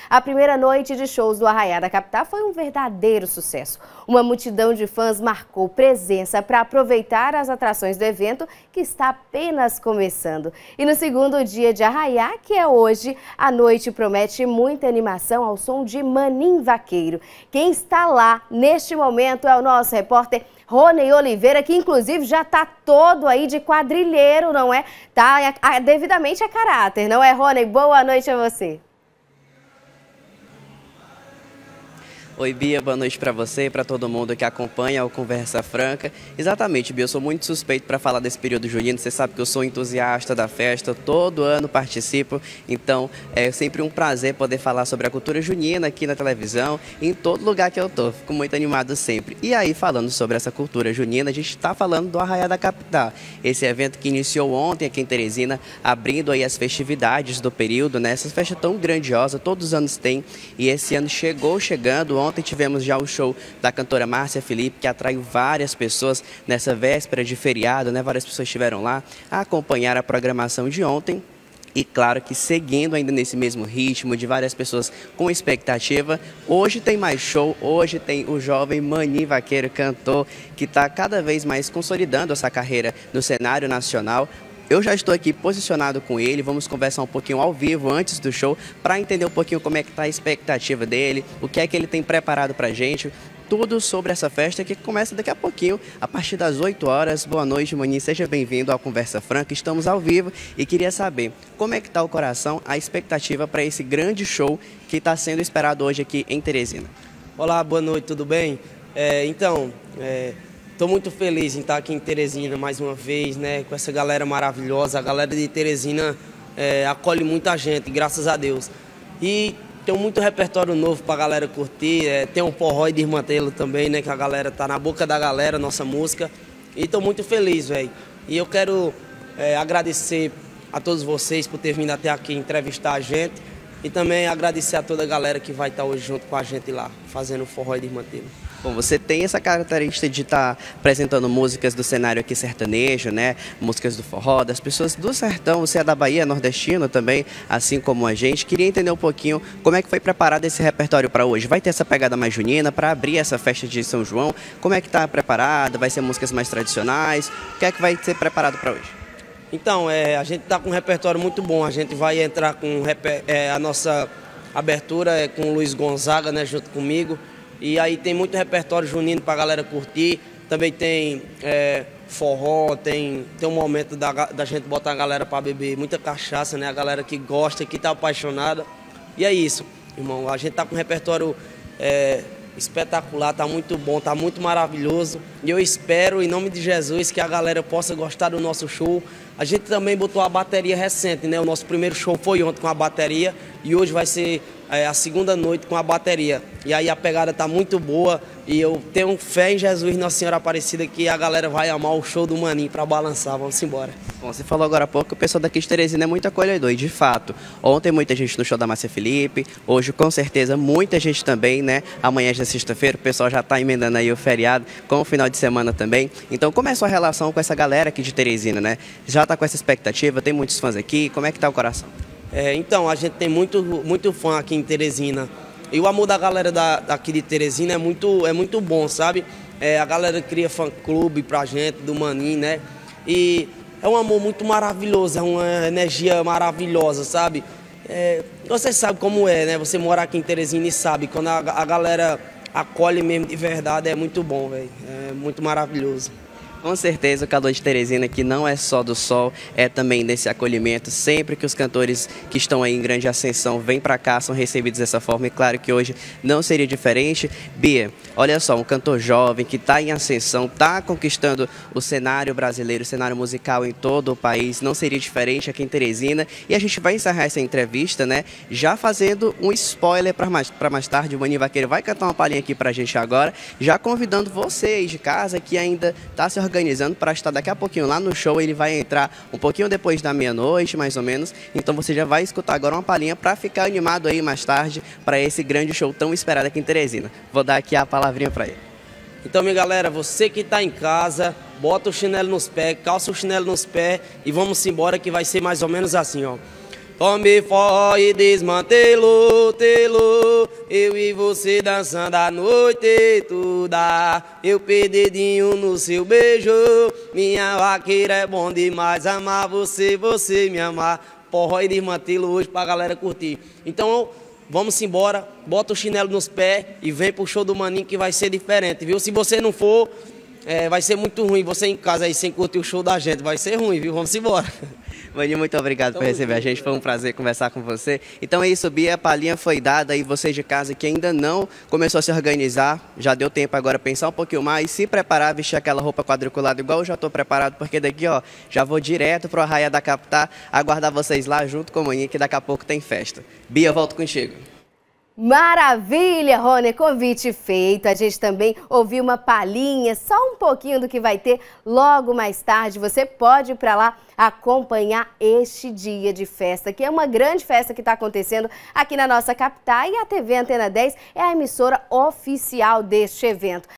A primeira noite de shows do Arraiá da Capital foi um verdadeiro sucesso. Uma multidão de fãs marcou presença para aproveitar as atrações do evento, que está apenas começando. E no segundo dia de Arraiá, que é hoje, a noite promete muita animação ao som de Manim Vaqueiro. Quem está lá neste momento é o nosso repórter Rony Oliveira, que inclusive já está todo aí de quadrilheiro, não é? Tá devidamente a caráter, não é, Rony? Boa noite a você. Oi, Bia, boa noite para você e para todo mundo que acompanha o Conversa Franca. Exatamente, Bia, eu sou muito suspeito para falar desse período junino. Você sabe que eu sou entusiasta da festa, todo ano participo. Então, é sempre um prazer poder falar sobre a cultura junina aqui na televisão, em todo lugar que eu tô. Fico muito animado sempre. E aí, falando sobre essa cultura junina, a gente está falando do Arraiá da Capital. Esse evento que iniciou ontem aqui em Teresina, abrindo aí as festividades do período, né? Essa festa tão grandiosa, todos os anos tem. E esse ano chegando. Ontem tivemos já o show da cantora Márcia Felipe, que atraiu várias pessoas nessa véspera de feriado, né? Várias pessoas estiveram lá a acompanhar a programação de ontem. E claro que seguindo ainda nesse mesmo ritmo de várias pessoas com expectativa, hoje tem mais show, hoje tem o jovem Manim Vaqueiro, cantor, que está cada vez mais consolidando essa carreira no cenário nacional. Eu já estou aqui posicionado com ele, vamos conversar um pouquinho ao vivo antes do show para entender um pouquinho como é que está a expectativa dele, o que é que ele tem preparado para a gente, tudo sobre essa festa que começa daqui a pouquinho, a partir das 8 horas. Boa noite, Manim, seja bem-vindo ao Conversa Franca, estamos ao vivo e queria saber como é que está o coração, a expectativa para esse grande show que está sendo esperado hoje aqui em Teresina. Olá, boa noite, tudo bem? Estou muito feliz em estar aqui em Teresina mais uma vez, né, com essa galera maravilhosa. A galera de Teresina acolhe muita gente, graças a Deus. E tem muito repertório novo para a galera curtir. Tem um forró de Irmantelo também, né, que a galera tá na boca da galera, nossa música. E estou muito feliz, velho. E eu quero agradecer a todos vocês por ter vindo até aqui entrevistar a gente. E também agradecer a toda a galera que vai estar hoje junto com a gente lá, fazendo o forró de Irmantelo. Bom, você tem essa característica de estar apresentando músicas do cenário aqui sertanejo, né? Músicas do forró, das pessoas do sertão. Você é da Bahia, nordestino também, assim como a gente. Queria entender um pouquinho como é que foi preparado esse repertório para hoje. Vai ter essa pegada mais junina para abrir essa festa de São João? Como é que está preparado? Vai ser músicas mais tradicionais? O que é que vai ser preparado para hoje? Então, a gente está com um repertório muito bom. A gente vai entrar com a nossa abertura com o Luiz Gonzaga, né, junto comigo. E aí tem muito repertório junino para a galera curtir. Também tem forró, tem um momento da gente botar a galera para beber muita cachaça, né? A galera que gosta, que está apaixonada. E é isso, irmão. A gente está com um repertório espetacular, tá muito bom, tá muito maravilhoso. E eu espero, em nome de Jesus, que a galera possa gostar do nosso show. A gente também botou a bateria recente, né? O nosso primeiro show foi ontem com a bateria e hoje vai ser a segunda noite com a bateria. E aí a pegada tá muito boa e eu tenho fé em Jesus, Nossa Senhora Aparecida, que a galera vai amar o show do Manim para balançar. Vamos embora. Bom, você falou agora há pouco que o pessoal daqui de Teresina é muito acolhedor, e de fato, ontem muita gente no show da Márcia Felipe, hoje com certeza muita gente também, né? Amanhã já é sexta-feira, o pessoal já está emendando aí o feriado com o final de semana também. Então, como é a sua relação com essa galera aqui de Teresina, né? Já está com essa expectativa, tem muitos fãs aqui, como é que tá o coração? Então, a gente tem muito fã aqui em Teresina. E o amor da galera daqui de Teresina é muito bom, sabe? A galera cria fã-clube pra gente, do Manim, né? E é um amor muito maravilhoso, é uma energia maravilhosa, sabe? Você sabe como é, né? Você mora aqui em Teresina e sabe, quando a galera acolhe mesmo de verdade, é muito bom, velho. É muito maravilhoso. Com certeza o calor de Teresina aqui não é só do sol, é também desse acolhimento. Sempre que os cantores que estão aí em grande ascensão vêm para cá, são recebidos dessa forma. E claro que hoje não seria diferente. Bia, olha só, um cantor jovem que está em ascensão, está conquistando o cenário brasileiro, o cenário musical em todo o país. Não seria diferente aqui em Teresina. E a gente vai encerrar essa entrevista, né? Já fazendo um spoiler para mais tarde. O Manim Vaqueiro vai cantar uma palhinha aqui para a gente agora. Já convidando vocês de casa que ainda está se organizando para estar daqui a pouquinho lá no show. Ele vai entrar um pouquinho depois da meia-noite, mais ou menos. Então você já vai escutar agora uma palhinha para ficar animado aí mais tarde para esse grande show tão esperado aqui em Teresina. Vou dar aqui a palavrinha para ele. Então, minha galera, você que está em casa, bota o chinelo nos pés, calça o chinelo nos pés e vamos embora que vai ser mais ou menos assim, ó. Tome forró e desmantelou, telou. Eu e você dançando a noite toda. Eu dedinho no seu beijo. Minha vaqueira é bom demais. Amar você, você me amar. Forró e desmantelo hoje pra galera curtir. Então, vamos embora. Bota o chinelo nos pés e vem pro show do Maninho que vai ser diferente, viu? Se você não for, vai ser muito ruim. Você em casa aí sem curtir o show da gente. Vai ser ruim, viu? Vamos embora. Maninho, muito obrigado por receber a gente, foi um prazer conversar com você. Então é isso, Bia, a palhinha foi dada e vocês de casa que ainda não começou a se organizar, já deu tempo agora pensar um pouquinho mais, se preparar, vestir aquela roupa quadriculada igual eu já estou preparado, porque daqui, ó, já vou direto pro Arraiá da Capital, aguardar vocês lá junto com o Maninho, que daqui a pouco tem festa. Bia, volto contigo. Maravilha, Rony, convite feito. A gente também ouviu uma palhinha, só um pouquinho do que vai ter logo mais tarde. Você pode ir para lá acompanhar este dia de festa, que é uma grande festa que está acontecendo aqui na nossa capital. E a TV Antena 10 é a emissora oficial deste evento.